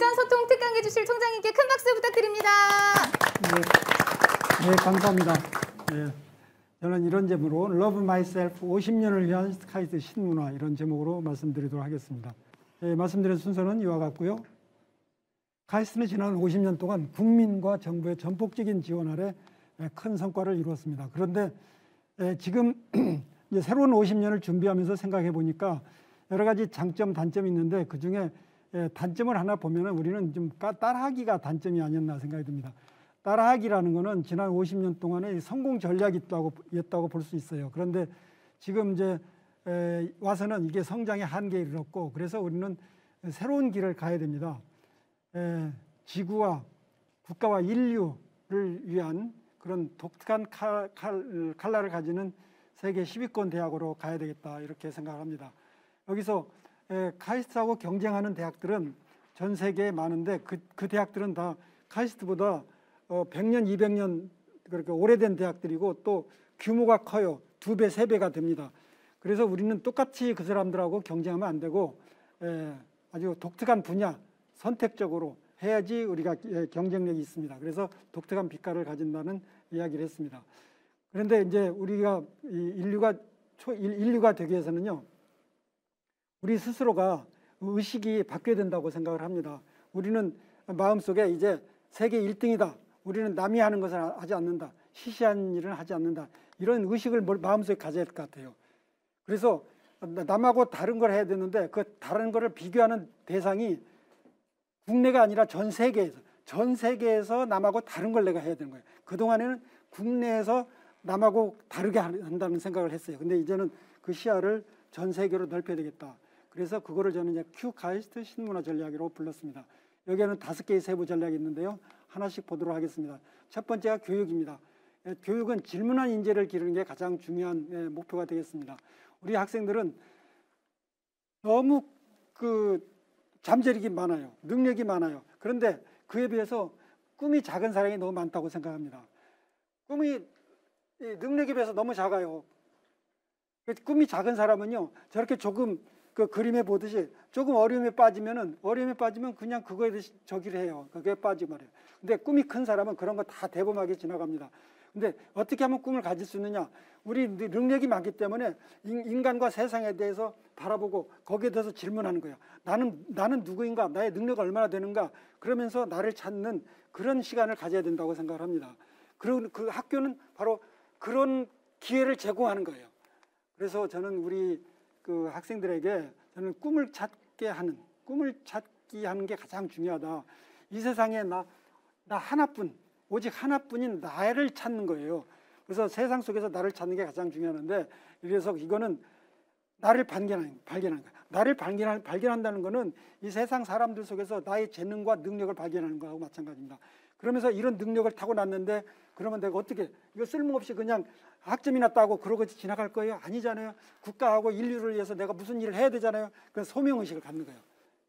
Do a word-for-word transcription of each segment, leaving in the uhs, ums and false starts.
의사소통 특강해주실 총장님께 큰 박수 부탁드립니다. 네, 네 감사합니다. 네, 저는 이런 제목으로 Love Myself 오십 년을 위한 카이스트 신문화 이런 제목으로 말씀드리도록 하겠습니다. 네, 말씀드린 순서는 이와 같고요. 카이스트는 지난 오십 년 동안 국민과 정부의 전폭적인 지원 아래 큰 성과를 이루었습니다. 그런데 지금 이제 새로운 오십 년을 준비하면서 생각해 보니까 여러 가지 장점, 단점이 있는데 그중에 단점을 하나 보면 우리는 좀 따라하기가 단점이 아니었나 생각이 듭니다. 따라하기라는 것은 지난 오십 년 동안의 성공 전략이 있다고 볼 수 있어요. 그런데 지금 이제 와서는 이게 성장의 한계에 이르렀고 그래서 우리는 새로운 길을 가야 됩니다. 지구와 국가와 인류를 위한 그런 독특한 칼, 칼, 칼날을 가지는 세계 십 위권 대학으로 가야 되겠다 이렇게 생각합니다. 여기서 카이스트하고 경쟁하는 대학들은 전 세계에 많은데 그, 그 대학들은 다 카이스트보다 백 년, 이백 년 그렇게 오래된 대학들이고 또 규모가 커요. 두 배, 세 배가 됩니다. 그래서 우리는 똑같이 그 사람들하고 경쟁하면 안 되고 아주 독특한 분야, 선택적으로 해야지 우리가 경쟁력이 있습니다. 그래서 독특한 빛깔을 가진다는 이야기를 했습니다. 그런데 이제 우리가 인류가 초 인류가 되기 위해서는요, 우리 스스로가 의식이 바뀌어야 된다고 생각을 합니다. 우리는 마음속에 이제 세계 일 등이다. 우리는 남이 하는 것을 하지 않는다. 시시한 일은 하지 않는다. 이런 의식을 마음속에 가져야 될 것 같아요. 그래서 남하고 다른 걸 해야 되는데 그 다른 거를 비교하는 대상이 국내가 아니라 전 세계에서 전 세계에서 남하고 다른 걸 내가 해야 되는 거예요. 그동안에는 국내에서 남하고 다르게 한다는 생각을 했어요. 근데 이제는 그 시야를 전 세계로 넓혀야 되겠다. 그래서 그거를 저는 이제 큐 카이스트 신문화 전략이라고 불렀습니다. 여기에는 다섯 개의 세부 전략이 있는데요. 하나씩 보도록 하겠습니다. 첫 번째가 교육입니다. 교육은 질문한 인재를 기르는 게 가장 중요한 목표가 되겠습니다. 우리 학생들은 너무 그 잠재력이 많아요. 능력이 많아요. 그런데 그에 비해서 꿈이 작은 사람이 너무 많다고 생각합니다. 꿈이 능력에 비해서 너무 작아요. 꿈이 작은 사람은요, 저렇게 조금 그 그림에 보듯이 조금 어려움에 빠지면은 어려움에 빠지면 그냥 그거에 대해서 저기를 해요. 그게 빠지고 말이에요. 근데 꿈이 큰 사람은 그런 거 다 대범하게 지나갑니다. 근데 어떻게 하면 꿈을 가질 수 있느냐? 우리 능력이 많기 때문에 인간과 세상에 대해서 바라보고 거기에 대해서 질문하는 거예요. 나는 나는 누구인가? 나의 능력이 얼마나 되는가? 그러면서 나를 찾는 그런 시간을 가져야 된다고 생각을 합니다. 그런 그 학교는 바로 그런 기회를 제공하는 거예요. 그래서 저는 우리 그 학생들에게 저는 꿈을 찾게 하는, 꿈을 찾기 하는 게 가장 중요하다. 이 세상에 나, 나 하나뿐, 오직 하나뿐인 나를 찾는 거예요. 그래서 세상 속에서 나를 찾는 게 가장 중요한데, 그래서 이거는 나를 발견하는, 발견하는 거야. 나를 발견한, 발견한다는 거는 이 세상 사람들 속에서 나의 재능과 능력을 발견하는 거하고 마찬가지입니다. 그러면서 이런 능력을 타고났는데 그러면 내가 어떻게 이거 쓸모없이 그냥 학점이나 따고 그러고 지나갈 거예요? 아니잖아요. 국가하고 인류를 위해서 내가 무슨 일을 해야 되잖아요. 그래서 소명의식을 갖는 거예요.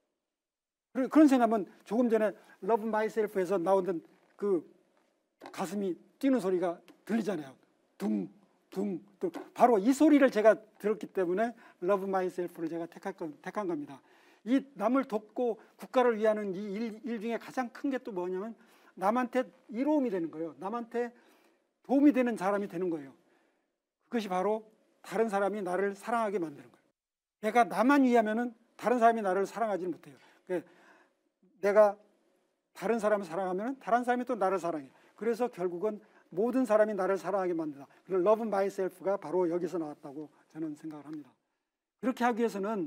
그런 생각하면 조금 전에 Love Myself에서 나오던 그 가슴이 뛰는 소리가 들리잖아요. 둥, 둥, 둥. 바로 이 소리를 제가 들었기 때문에 Love Myself를 제가 택할 건, 택한 겁니다. 이 남을 돕고 국가를 위하는 이 일, 일 중에 가장 큰 게 또 뭐냐면 남한테 이로움이 되는 거예요. 남한테 도움이 되는 사람이 되는 거예요. 그것이 바로 다른 사람이 나를 사랑하게 만드는 거예요. 내가 나만 위하면은 다른 사람이 나를 사랑하지는 못해요. 내가 다른 사람을 사랑하면 다른 사람이 또 나를 사랑해요. 그래서 결국은 모든 사람이 나를 사랑하게 만든다. 그래서 Love Myself가 바로 여기서 나왔다고 저는 생각을 합니다. 그렇게 하기 위해서는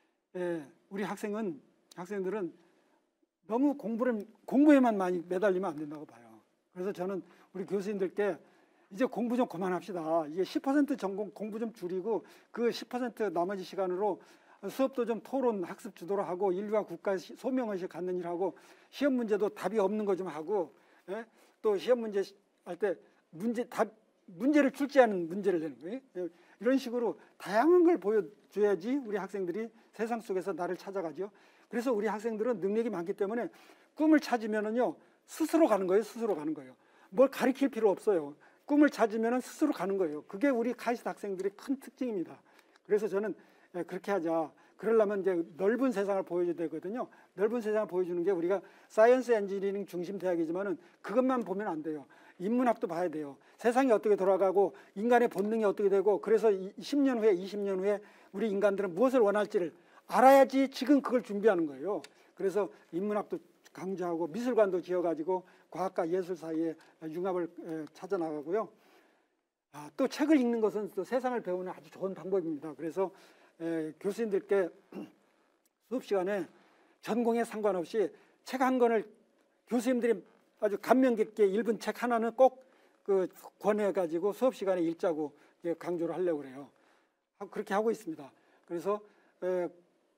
우리 학생은 학생들은 너무 공부를 공부에만 많이 매달리면 안 된다고 봐요. 그래서 저는 우리 교수님들께 이제 공부 좀 그만합시다. 이게 십 퍼센트 전공 공부 좀 줄이고 그 십 퍼센트 나머지 시간으로 수업도 좀 토론 학습 주도로 하고 인류와 국가 소명의식 갖는 일하고 시험 문제도 답이 없는 거 좀 하고 예? 또 시험 문제 할 때 문제 답 문제를 출제하는 문제를 내는 거예요. 예? 이런 식으로 다양한 걸 보여줘야지 우리 학생들이 세상 속에서 나를 찾아가죠. 그래서 우리 학생들은 능력이 많기 때문에 꿈을 찾으면은요 스스로 가는 거예요. 스스로 가는 거예요. 뭘 가르칠 필요 없어요. 꿈을 찾으면은 스스로 가는 거예요. 그게 우리 카이스트 학생들의 큰 특징입니다. 그래서 저는 그렇게 하자. 그러려면 이제 넓은 세상을 보여줘야 되거든요. 넓은 세상을 보여주는 게 우리가 사이언스 엔지니어링 중심 대학이지만은 그것만 보면 안 돼요. 인문학도 봐야 돼요. 세상이 어떻게 돌아가고 인간의 본능이 어떻게 되고, 그래서 십 년 후에 이십 년 후에 우리 인간들은 무엇을 원할지를 알아야지 지금 그걸 준비하는 거예요. 그래서 인문학도 강조하고 미술관도 지어가지고 과학과 예술 사이에 융합을 찾아 나가고요. 아, 또 책을 읽는 것은 또 세상을 배우는 아주 좋은 방법입니다. 그래서 에, 교수님들께 수업 시간에 전공에 상관없이 책 한 권을 교수님들이 아주 감명 깊게 읽은 책 하나는 꼭 그 권해가지고 수업 시간에 읽자고 강조를 하려고 그래요. 그렇게 하고 있습니다. 그래서 에,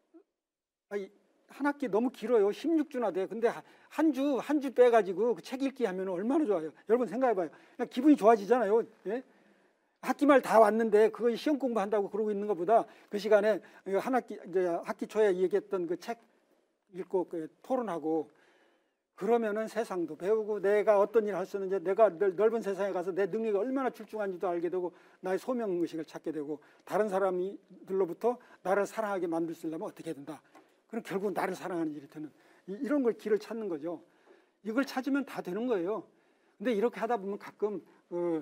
한 학기 너무 길어요. 십육 주나 돼. 근데 한 주, 한 주 빼가지고 그 책 읽기 하면 얼마나 좋아요. 여러분 생각해봐요. 그냥 기분이 좋아지잖아요. 예? 학기 말 다 왔는데 그거 시험 공부한다고 그러고 있는 것보다 그 시간에 한 학기, 이제 학기 초에 얘기했던 그 책 읽고 그 토론하고 그러면은 세상도 배우고 내가 어떤 일을 할 수 있는지, 내가 넓은 세상에 가서 내 능력이 얼마나 출중한지도 알게 되고 나의 소명의식을 찾게 되고 다른 사람들로부터 나를 사랑하게 만들 수 있려면 어떻게 해야 된다. 그럼 결국 나를 사랑하는 일이 되는 이런 걸 길을 찾는 거죠. 이걸 찾으면 다 되는 거예요. 근데 이렇게 하다 보면 가끔 어,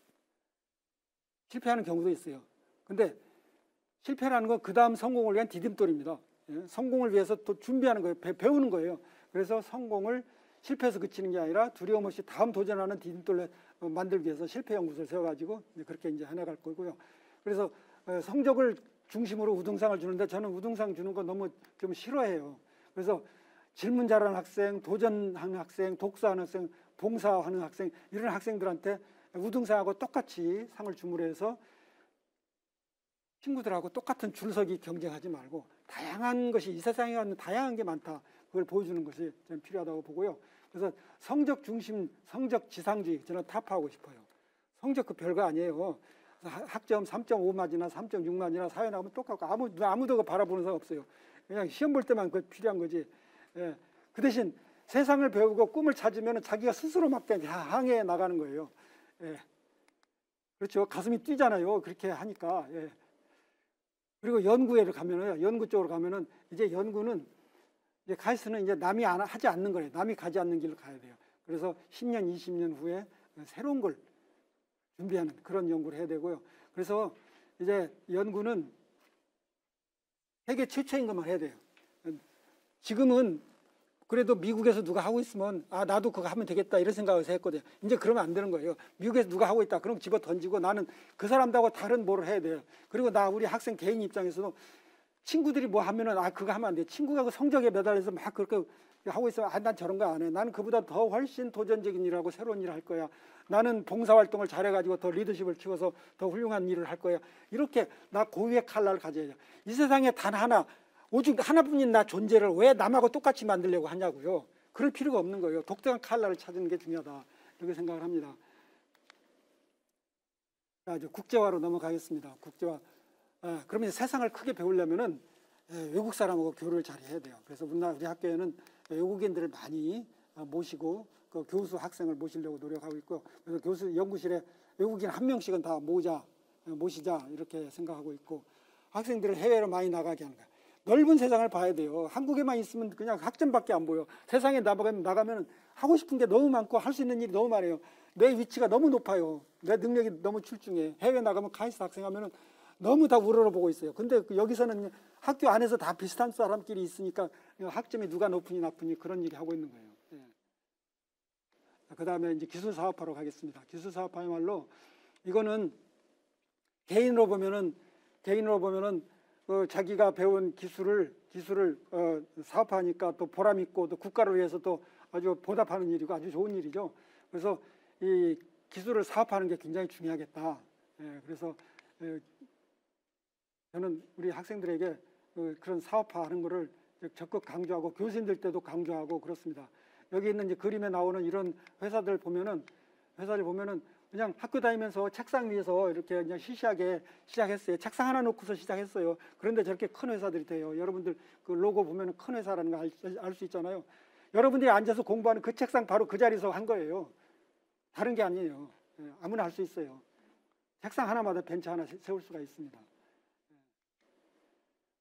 실패하는 경우도 있어요. 근데 실패라는 건 그 다음 성공을 위한 디딤돌입니다. 예? 성공을 위해서 또 준비하는 거예요. 배, 배우는 거예요. 그래서 성공을 실패해서 그치는 게 아니라 두려움 없이 다음 도전하는 디딤돌을 만들기 위해서 실패 연구소를 세워가지고 이제 그렇게 이제 해나갈 거고요. 그래서 어, 성적을 중심으로 우등상을 주는데 저는 우등상 주는 거 너무 좀 싫어해요. 그래서 질문 잘하는 학생, 도전하는 학생, 독서하는 학생, 봉사하는 학생, 이런 학생들한테 우등상하고 똑같이 상을 주므로 해서 친구들하고 똑같은 줄서기 경쟁하지 말고 다양한 것이, 이 세상에 가는 다양한 게 많다. 그걸 보여주는 것이 저는 필요하다고 보고요. 그래서 성적 중심, 성적 지상주의 저는 타파하고 싶어요. 성적 그 별거 아니에요. 학점 삼 점 오 만이나 삼 점 육 만이나 사회 나가면 똑같고 아무, 아무도 바라보는 사람 없어요. 그냥 시험 볼 때만 그 필요한 거지. 예. 그 대신 세상을 배우고 꿈을 찾으면 자기가 스스로 막 항해해 나가는 거예요. 예. 그렇죠. 가슴이 뛰잖아요. 그렇게 하니까. 예. 그리고 연구회를 가면은, 연구 쪽으로 가면은 이제 연구는 이제 카이스트는 이제 남이 안, 하지 않는 거예요. 남이 가지 않는 길을 가야 돼요. 그래서 십 년, 이십 년 후에 새로운 걸 준비하는 그런 연구를 해야 되고요. 그래서 이제 연구는 세계 최초인 것만 해야 돼요. 지금은 그래도 미국에서 누가 하고 있으면 아 나도 그거 하면 되겠다 이런 생각을 했거든요. 이제 그러면 안 되는 거예요. 미국에서 누가 하고 있다 그럼 집어 던지고 나는 그 사람하고 다른 뭐를 해야 돼요. 그리고 나 우리 학생 개인 입장에서도 친구들이 뭐 하면은 아 그거 하면 안 돼. 친구가 그 성적에 매달려서 막 그렇게 하고 있으면 아 난 저런 거 안 해. 나는 그보다 더 훨씬 도전적인 일을 하고 새로운 일을 할 거야. 나는 봉사활동을 잘해가지고 더 리더십을 키워서 더 훌륭한 일을 할 거야. 이렇게 나 고유의 칼날을 가져야죠. 이 세상에 단 하나 오직 하나뿐인 나 존재를 왜 남하고 똑같이 만들려고 하냐고요. 그럴 필요가 없는 거예요. 독특한 칼날을 찾는 게 중요하다. 이렇게 생각을 합니다. 자, 이제 국제화로 넘어가겠습니다. 국제화. 아, 그러면 세상을 크게 배우려면은 외국 사람하고 교류를 잘 해야 돼요. 그래서 우리 학교에는 외국인들을 많이 모시고 그 교수 학생을 모시려고 노력하고 있고, 그래서 교수 연구실에 외국인 한 명씩은 다 모자 모시자 이렇게 생각하고 있고, 학생들을 해외로 많이 나가게 하는 거예요. 넓은 세상을 봐야 돼요. 한국에만 있으면 그냥 학점밖에 안 보여. 세상에 나가면, 나가면 하고 싶은 게 너무 많고 할 수 있는 일이 너무 많아요. 내 위치가 너무 높아요. 내 능력이 너무 출중해. 해외 나가면 카이스트 학생 하면은 너무 다 우러러보고 있어요. 근데 여기서는 학교 안에서 다 비슷한 사람끼리 있으니까 학점이 누가 높으니 나쁘니 그런 얘기 하고 있는 거예요. 예. 그 다음에 이제 기술사업화로 가겠습니다. 기술사업화야말로 이거는 개인으로 보면은 개인으로 보면은 어, 자기가 배운 기술을 기술을 어, 사업화하니까 또 보람 있고 또 국가를 위해서 또 아주 보답하는 일이고 아주 좋은 일이죠. 그래서 이 기술을 사업화하는 게 굉장히 중요하겠다. 예, 그래서 예, 저는 우리 학생들에게 그, 그런 사업화하는 거를 적극 강조하고 교수님들 때도 강조하고 그렇습니다. 여기 있는 이제 그림에 나오는 이런 회사들 보면은 회사를 보면은 그냥 학교 다니면서 책상 위에서 이렇게 그냥 시시하게 시작했어요. 책상 하나 놓고서 시작했어요. 그런데 저렇게 큰 회사들이 돼요. 여러분들 그 로고 보면은 큰 회사라는 거 알 수 있잖아요. 여러분들이 앉아서 공부하는 그 책상 바로 그 자리에서 한 거예요. 다른 게 아니에요. 아무나 할 수 있어요. 책상 하나마다 벤치 하나 세울 수가 있습니다.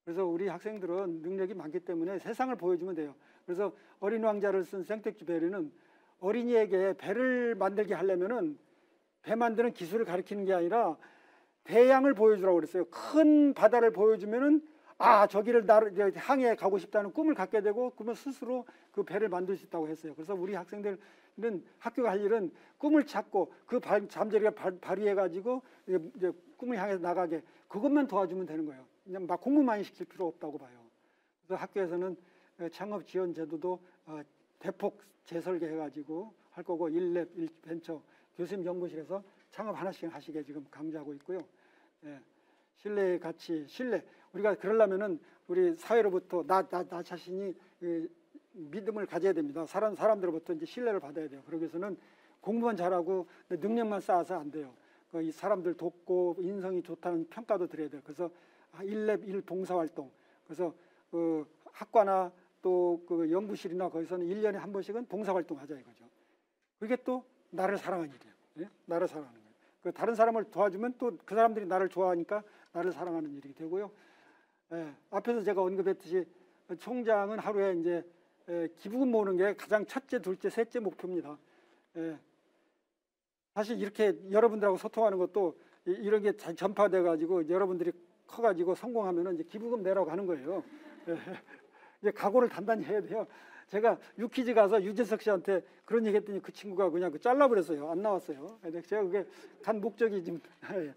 그래서 우리 학생들은 능력이 많기 때문에 세상을 보여주면 돼요. 그래서 어린 왕자를 쓴 생텍쥐페리는 어린이에게 배를 만들게 하려면은 배 만드는 기술을 가르치는 게 아니라 대양을 보여주라고 그랬어요. 큰 바다를 보여주면은 아 저기를 나를 항해 가고 싶다는 꿈을 갖게 되고 그러면 스스로 그 배를 만들 수 있다고 했어요. 그래서 우리 학생들은 학교가 할 일은 꿈을 찾고 그 발, 잠재력을 발, 발휘해 가지고 이제 꿈을 향해서 나가게 그것만 도와주면 되는 거예요. 그냥 막 공부만 시킬 필요 없다고 봐요. 그래서 학교에서는 창업 지원 제도도 대폭 재설계해 가지고 할 거고 일랩, 일벤처 교수님 연구실에서 창업 하나씩 하시게 지금 강조하고 있고요. 예, 신뢰의 가치, 신뢰. 우리가 그러려면은 우리 사회로부터 나, 나, 나 자신이 이, 믿음을 가져야 됩니다. 사람, 사람들로부터 이제 신뢰를 받아야 돼요. 그러기 위해서는 공부만 잘하고 능력만 쌓아서 안 돼요. 그 이 사람들 돕고 인성이 좋다는 평가도 드려야 돼요. 그래서 일랩, 일 봉사활동. 그래서 그 학과나 또 그 연구실이나 거기서는 일 년에 한 번씩은 봉사활동 하자 이거죠. 그게 또 나를 사랑하는 일이에요. 예? 나를 사랑하는 거예요. 그 다른 사람을 도와주면 또 그 사람들이 나를 좋아하니까 나를 사랑하는 일이 되고요. 예, 앞에서 제가 언급했듯이 총장은 하루에 이제 예, 기부금 모으는 게 가장 첫째, 둘째, 셋째 목표입니다. 예, 사실 이렇게 여러분들하고 소통하는 것도 이, 이런 게 잘 전파돼 가지고 여러분들이 커가지고 성공하면은 이제 기부금 내라고 하는 거예요. 예, 이제 각오를 단단히 해야 돼요. 제가 유퀴즈 가서 유재석 씨한테 그런 얘기 했더니 그 친구가 그냥 그 잘라버렸어요. 안 나왔어요. 제가 그게 간 목적이 지금 예.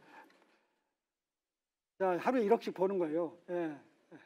자, 하루에 일억씩 버는 거예요. 예.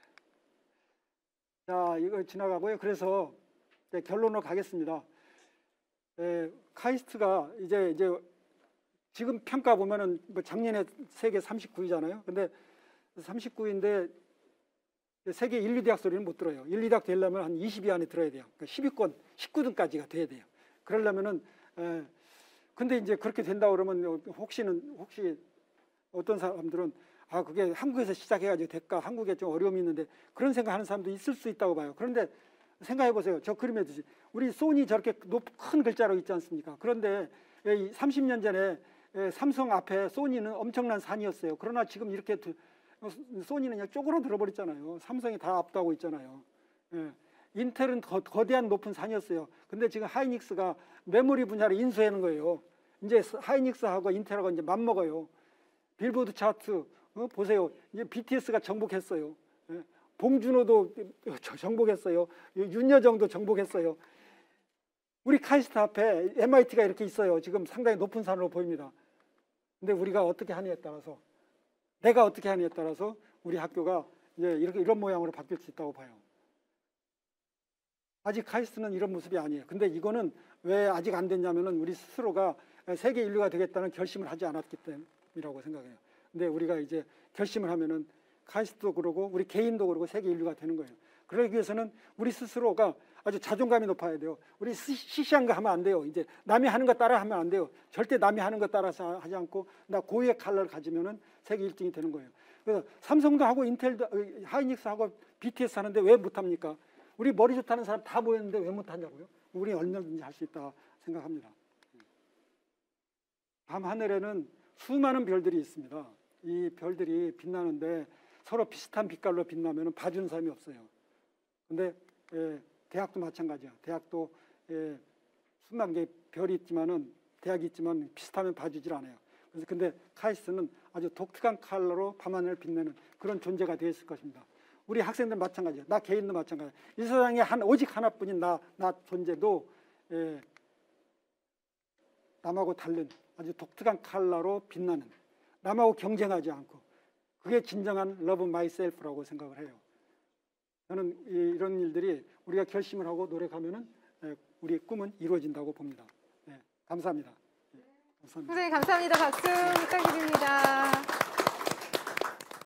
자, 이거 지나가고요. 그래서 네, 결론으로 가겠습니다. 예, 카이스트가 이제 이제 지금 평가 보면은 뭐 작년에 세계 삼십구 위잖아요. 근데 삼십구 위인데 세계 인류 대학 소리는 못 들어요. 인류 대학 되려면 한 이십 위 안에 들어야 돼요. 그러니까 십 위권, 십구 등까지가 돼야 돼요. 그러려면은 에, 근데 이제 그렇게 된다 그러면 혹시는 혹시 어떤 사람들은 아 그게 한국에서 시작해가지고 될까? 한국에 좀 어려움이 있는데 그런 생각하는 사람도 있을 수 있다고 봐요. 그런데 생각해 보세요. 저 그림에 듯이 우리 소니 저렇게 높 큰 글자로 있지 않습니까? 그런데 삼십 년 전에 삼성 앞에 소니는 엄청난 산이었어요. 그러나 지금 이렇게 소니는 그냥 쪼그러 들어버렸잖아요. 삼성이 다 압도하고 있잖아요. 예. 인텔은 더, 거대한 높은 산이었어요. 근데 지금 하이닉스가 메모리 분야를 인수하는 거예요. 이제 하이닉스하고 인텔하고 이제 맞먹어요. 빌보드 차트 어? 보세요. 이제 비티에스가 정복했어요. 예. 봉준호도 정복했어요. 윤여정도 정복했어요. 우리 카이스트 앞에 엠아이티가 이렇게 있어요. 지금 상당히 높은 산으로 보입니다. 근데 우리가 어떻게 하느냐에 따라서 내가 어떻게 하느냐에 따라서 우리 학교가 이제 이렇게 이런 모양으로 바뀔 수 있다고 봐요. 아직 카이스트는 이런 모습이 아니에요. 근데 이거는 왜 아직 안 됐냐면은 우리 스스로가 세계 인류가 되겠다는 결심을 하지 않았기 때문이라고 생각해요. 근데 우리가 이제 결심을 하면은 카이스트도 그러고 우리 개인도 그러고 세계 인류가 되는 거예요. 그러기 위해서는 우리 스스로가 아주 자존감이 높아야 돼요. 우리 시시한 거 하면 안 돼요. 이제 남이 하는 거 따라 하면 안 돼요. 절대 남이 하는 거 따라서 하지 않고 나 고유의 칼라를 가지면은 세계 일 등이 되는 거예요. 그래서 삼성도 하고 인텔도 하이닉스하고 비티에스 하는데 왜 못합니까? 우리 머리 좋다는 사람 다 모였는데 왜 못하냐고요? 우리 얼마든지 할 수 있다 생각합니다. 밤 하늘에는 수많은 별들이 있습니다. 이 별들이 빛나는데 서로 비슷한 빛깔로 빛나면 봐주는 사람이 없어요. 근데 예, 대학도 마찬가지야. 대학도 예, 수만 개의 별이 있지만은 대학이 있지만 비슷하면 봐주질 않아요. 그래서 근데 카이스트는 아주 독특한 컬러로 밤하늘을 빛내는 그런 존재가 되어 있을 것입니다. 우리 학생들 마찬가지야. 나 개인도 마찬가지야. 이 세상에 한 오직 하나뿐인 나, 나 존재도 예, 남하고 다른 아주 독특한 컬러로 빛나는 남하고 경쟁하지 않고 그게 진정한 love myself라고 생각을 해요. 저는 이런 일들이 우리가 결심을 하고 노력하면은 우리의 꿈은 이루어진다고 봅니다. 네, 감사합니다. 네, 감사합니다. 선생님 감사합니다. 박수 부탁드립니다.